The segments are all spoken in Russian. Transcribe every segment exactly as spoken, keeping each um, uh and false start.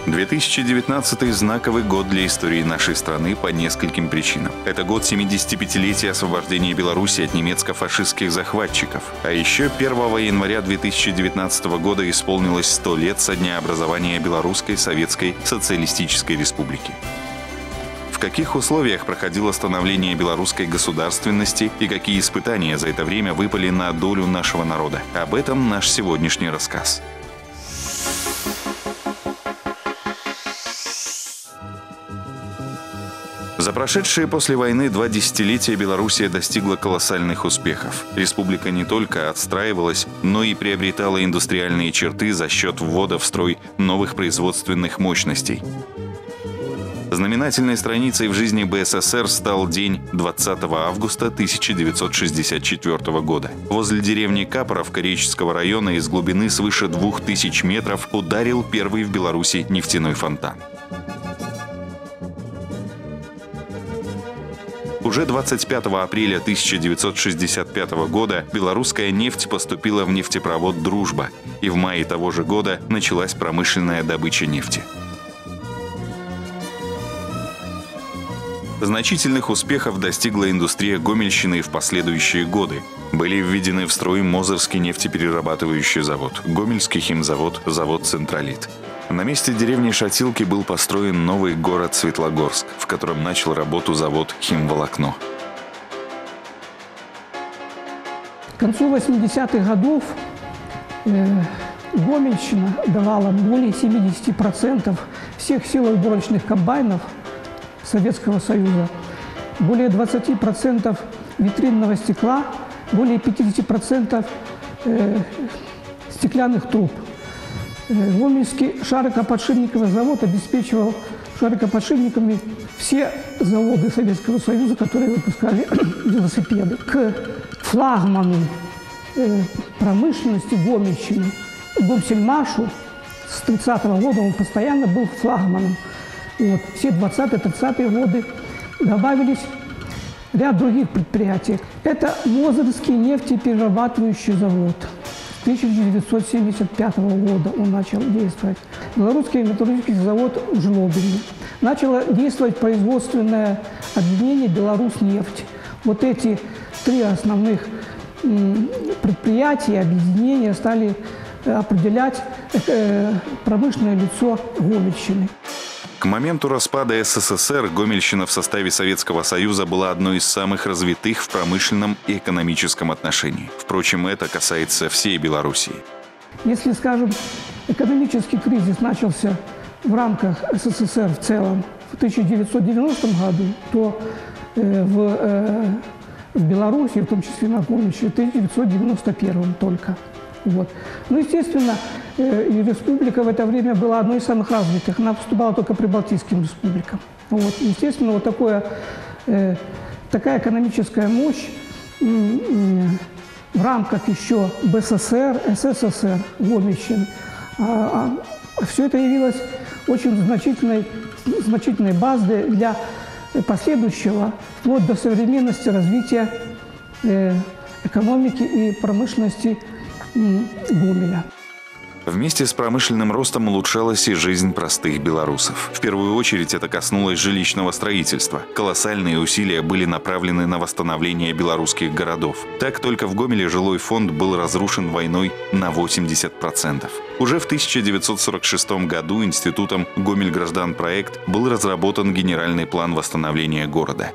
две тысячи девятнадцатый – знаковый год для истории нашей страны по нескольким причинам. Это год семидесятипятилетия освобождения Беларуси от немецко-фашистских захватчиков. А еще первого января две тысячи девятнадцатого года исполнилось сто лет со дня образования Белорусской Советской Социалистической Республики. В каких условиях проходило становление белорусской государственности и какие испытания за это время выпали на долю нашего народа? Об этом наш сегодняшний рассказ. За прошедшие после войны два десятилетия Белоруссия достигла колоссальных успехов. Республика не только отстраивалась, но и приобретала индустриальные черты за счет ввода в строй новых производственных мощностей. Знаменательной страницей в жизни БССР стал день двадцатого августа тысяча девятьсот шестьдесят четвёртого года. Возле деревни Капоровка Реческого района из глубины свыше двух тысяч метров ударил первый в Беларуси нефтяной фонтан. Уже двадцать пятого апреля тысяча девятьсот шестьдесят пятого года белорусская нефть поступила в нефтепровод «Дружба», и в мае того же года началась промышленная добыча нефти. Значительных успехов достигла индустрия Гомельщины в последующие годы. Были введены в строй Мозырский нефтеперерабатывающий завод, Гомельский химзавод, завод «Централит». На месте деревни Шатилки был построен новый город Светлогорск, в котором начал работу завод «Химволокно». К концу восьмидесятых годов э, Гомельщина давала более семидесяти процентов всех силоуборочных комбайнов Советского Союза, более двадцати процентов витринного стекла, более пятидесяти процентов э, стеклянных труб. Гомельский шарокоподшипниковый завод обеспечивал шарокоподшипниками все заводы Советского Союза, которые выпускали велосипеды. К флагману э, промышленности Гомельщины, Гомсельмашу, с тридцатого года он постоянно был флагманом. И вот все двадцатые-тридцатые годы добавились ряд других предприятий. Это Мозырский нефтеперерабатывающий завод. С тысяча девятьсот семьдесят пятого года он начал действовать. Белорусский металлургический завод в Жлобине. Начало действовать производственное объединение «Беларуснефть». Вот эти три основных предприятия, объединения стали определять промышленное лицо Гомельщины. К моменту распада СССР Гомельщина в составе Советского Союза была одной из самых развитых в промышленном и экономическом отношении. Впрочем, это касается всей Белоруссии. Если, скажем, экономический кризис начался в рамках СССР в целом в тысяча девятьсот девяностом году, то э, в, э, в Беларуси, в том числе на Гомельщине, в тысяча девятьсот девяносто первом только. Вот. Ну, естественно, э, республика в это время была одной из самых развитых. Она поступала только прибалтийским республикам. Вот. Естественно, вот такое, э, такая экономическая мощь э, э, в рамках еще БССР, СССР, Гомельщины, а, а, все это явилось очень значительной, значительной базой для последующего, вплоть до современности развития э, экономики и промышленности Гомеля. Вместе с промышленным ростом улучшалась и жизнь простых белорусов. В первую очередь это коснулось жилищного строительства. Колоссальные усилия были направлены на восстановление белорусских городов. Так, только в Гомеле жилой фонд был разрушен войной на восемьдесят процентов. Уже в тысяча девятьсот сорок шестом году институтом «Гомельгражданпроект» был разработан генеральный план восстановления города.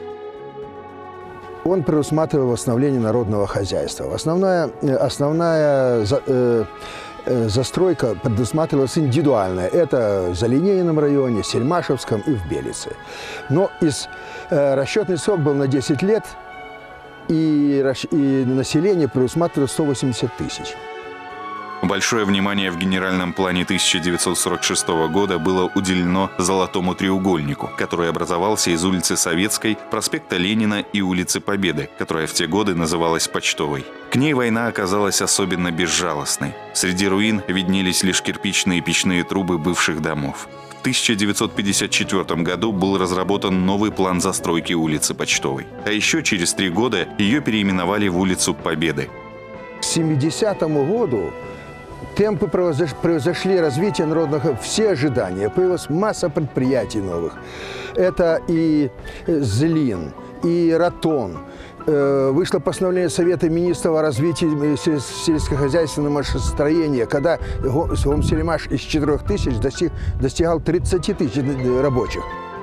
Он предусматривал восстановление народного хозяйства. Основная, основная э, э, застройка предусматривалась индивидуальная. Это в Залинейном районе, Сельмашевском и в Белице. Но из, э, расчетный срок был на десять лет, и, и население предусматривало сто восемьдесят тысяч. Большое внимание в генеральном плане тысяча девятьсот сорок шестого года было уделено Золотому треугольнику, который образовался из улицы Советской, проспекта Ленина и улицы Победы, которая в те годы называлась Почтовой. К ней война оказалась особенно безжалостной. Среди руин виднелись лишь кирпичные печные трубы бывших домов. В тысяча девятьсот пятьдесят четвёртом году был разработан новый план застройки улицы Почтовой. А еще через три года ее переименовали в улицу Победы. К семидесятому году темпы превзошли развитие народного, все ожидания. Появилась масса предприятий новых. Это и Злин, и Ратон. Вышло постановление Совета министров о развитии сельскохозяйственного машиностроения, когда Гомельсельмаш из четырёх тысяч достиг, достигал тридцати тысяч рабочих.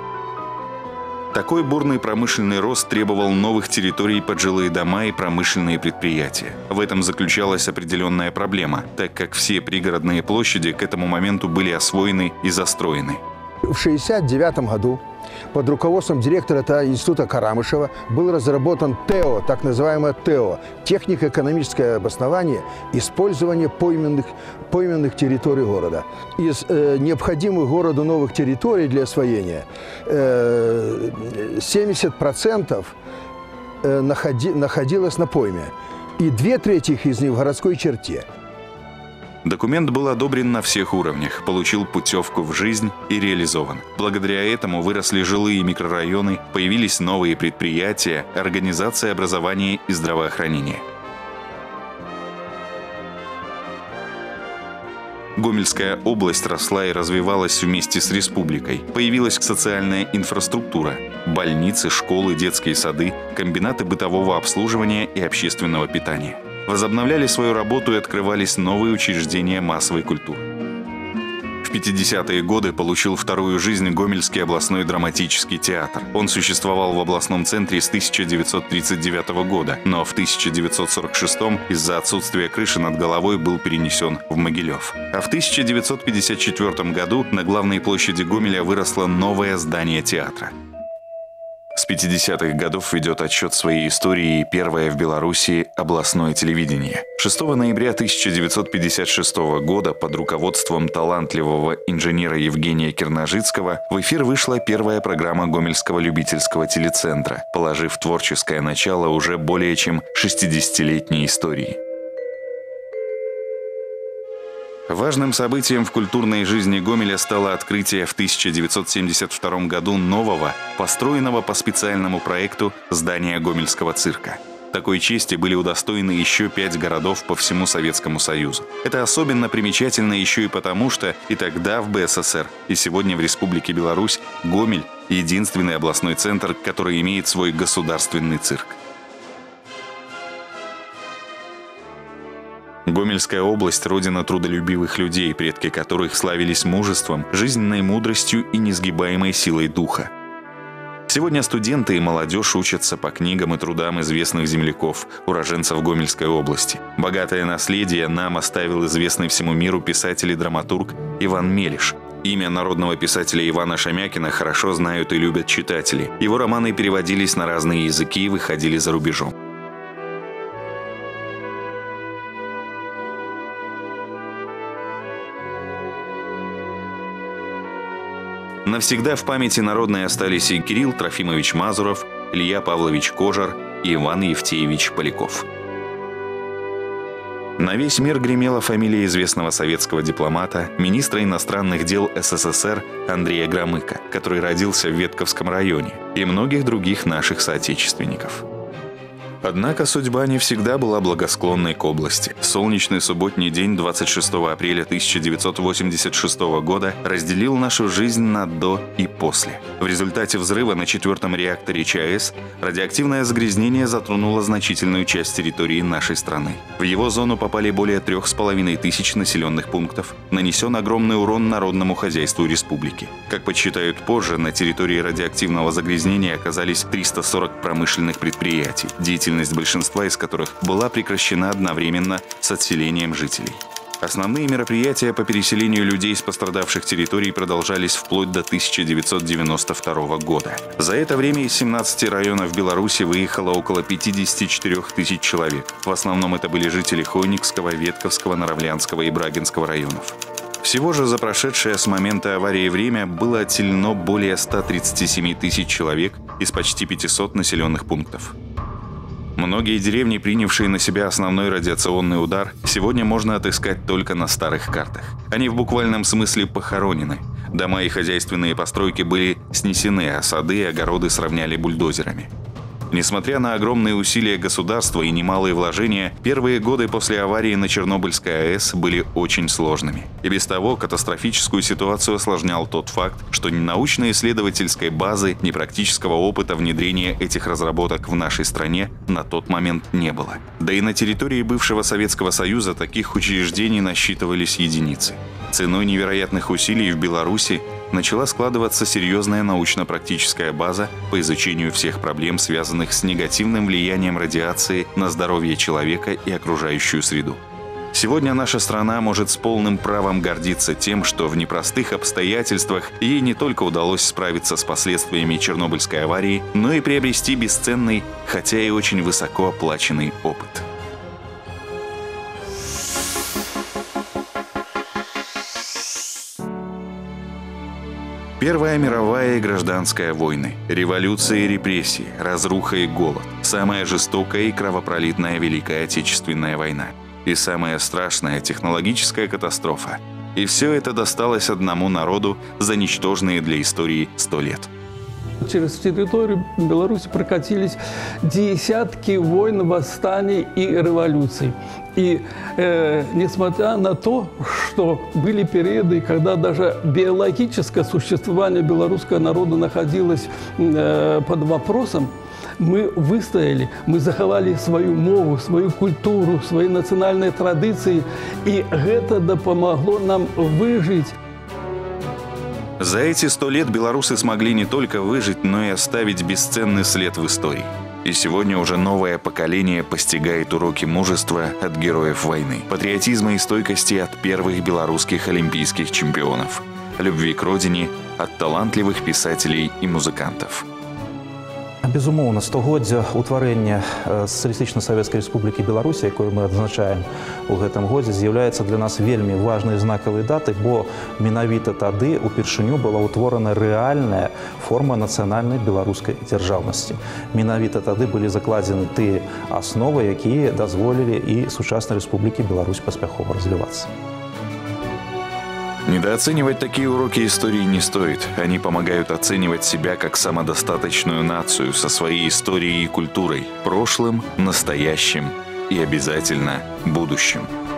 Такой бурный промышленный рост требовал новых территорий под жилые дома и промышленные предприятия. В этом заключалась определенная проблема, так как все пригородные площади к этому моменту были освоены и застроены. В шестьдесят девятом году под руководством директора института Карамышева был разработан ТЭО, так называемое ТЭО – технико-экономическое обоснование использования пойменных, пойменных территорий города. Из э, необходимых городу новых территорий для освоения э, семьдесят процентов э, находи, находилось на пойме, и две трети из них в городской черте. Документ был одобрен на всех уровнях, получил путевку в жизнь и реализован. Благодаря этому выросли жилые микрорайоны, появились новые предприятия, организация образования и здравоохранения. Гомельская область росла и развивалась вместе с республикой. Появилась социальная инфраструктура – больницы, школы, детские сады, комбинаты бытового обслуживания и общественного питания. Возобновляли свою работу и открывались новые учреждения массовой культуры. В пятидесятые годы получил вторую жизнь Гомельский областной драматический театр. Он существовал в областном центре с тысяча девятьсот тридцать девятого года, но в тысяча девятьсот сорок шестом из-за отсутствия крыши над головой был перенесен в Могилев. А в тысяча девятьсот пятьдесят четвёртом году на главной площади Гомеля выросло новое здание театра. С пятидесятых годов ведет отчет своей истории первое в Беларуси областное телевидение. шестого ноября тысяча девятьсот пятьдесят шестого года под руководством талантливого инженера Евгения Кирножицкого в эфир вышла первая программа Гомельского любительского телецентра, положив творческое начало уже более чем шестидесятилетней истории. Важным событием в культурной жизни Гомеля стало открытие в тысяча девятьсот семьдесят втором году нового, построенного по специальному проекту здания Гомельского цирка. Такой чести были удостоены еще пять городов по всему Советскому Союзу. Это особенно примечательно еще и потому, что и тогда в БССР, и сегодня в Республике Беларусь Гомель – единственный областной центр, который имеет свой государственный цирк. Гомельская область – родина трудолюбивых людей, предки которых славились мужеством, жизненной мудростью и несгибаемой силой духа. Сегодня студенты и молодежь учатся по книгам и трудам известных земляков, уроженцев Гомельской области. Богатое наследие нам оставил известный всему миру писатель и драматург Иван Мелиш. Имя народного писателя Ивана Шамякина хорошо знают и любят читатели. Его романы переводились на разные языки и выходили за рубежом. Навсегда в памяти народной остались и Кирилл Трофимович Мазуров, Илья Павлович Кожар и Иван Евтеевич Поляков. На весь мир гремела фамилия известного советского дипломата, министра иностранных дел СССР Андрея Громыка, который родился в Ветковском районе, и многих других наших соотечественников. Однако судьба не всегда была благосклонной к области. Солнечный субботний день двадцать шестого апреля тысяча девятьсот восемьдесят шестого года разделил нашу жизнь на «до» и «после». В результате взрыва на четвертом реакторе ЧАЭС радиоактивное загрязнение затронуло значительную часть территории нашей страны. В его зону попали более трех с половиной тысяч населенных пунктов, нанесен огромный урон народному хозяйству республики. Как подсчитают позже, на территории радиоактивного загрязнения оказались триста сорок промышленных предприятий, деятельность большинства из которых была прекращена одновременно с отселением жителей. Основные мероприятия по переселению людей с пострадавших территорий продолжались вплоть до тысяча девятьсот девяносто второго года. За это время из семнадцати районов Беларуси выехало около пятидесяти четырёх тысяч человек. В основном это были жители Хойникского, Ветковского, Наравлянского и Брагинского районов. Всего же за прошедшее с момента аварии время было отселено более ста тридцати семи тысяч человек из почти пятисот населенных пунктов. Многие деревни, принявшие на себя основной радиационный удар, сегодня можно отыскать только на старых картах. Они в буквальном смысле похоронены. Дома и хозяйственные постройки были снесены, а сады и огороды сравняли бульдозерами. Несмотря на огромные усилия государства и немалые вложения, первые годы после аварии на Чернобыльской АЭС были очень сложными. И без того катастрофическую ситуацию осложнял тот факт, что ни научно-исследовательской базы, ни практического опыта внедрения этих разработок в нашей стране на тот момент не было. Да и на территории бывшего Советского Союза таких учреждений насчитывались единицы. Ценой невероятных усилий в Беларуси начала складываться серьезная научно-практическая база по изучению всех проблем, связанных с негативным влиянием радиации на здоровье человека и окружающую среду. Сегодня наша страна может с полным правом гордиться тем, что в непростых обстоятельствах ей не только удалось справиться с последствиями Чернобыльской аварии, но и приобрести бесценный, хотя и очень высоко оплаченный опыт. Первая мировая и гражданская войны, революция и репрессии, разруха и голод, самая жестокая и кровопролитная Великая Отечественная война и самая страшная технологическая катастрофа. И все это досталось одному народу за ничтожные для истории сто лет. Через территорию Беларуси прокатились десятки войн, восстаний и революций. И э, несмотря на то, что были периоды, когда даже биологическое существование белорусского народа находилось э, под вопросом, мы выстояли, мы заховали свою мову, свою культуру, свои национальные традиции, и это допомогло нам выжить. За эти сто лет белорусы смогли не только выжить, но и оставить бесценный след в истории. И сегодня уже новое поколение постигает уроки мужества от героев войны, патриотизма и стойкости от первых белорусских олимпийских чемпионов, любви к родине от талантливых писателей и музыкантов. Безумоўна, стагоддзя ўтварэння Сацыялістычна-Савецкай Рэспублікі Беларусь, якую мы адзначаем у гэтым годзе, з'яўляецца для нас вельмі важнай знакавай датай, бо менавіта тады упершыню была ўтворана рэальная форма нацыянальнай беларускай дзяржаўнасці. Менавіта тады былі закладзены тыя асновы, якія дазволілі і сучаснай Рэспублікі Беларусь паспяхова развівацца. Недооценивать такие уроки истории не стоит. Они помогают оценивать себя как самодостаточную нацию со своей историей и культурой, прошлым, настоящим и обязательно будущим.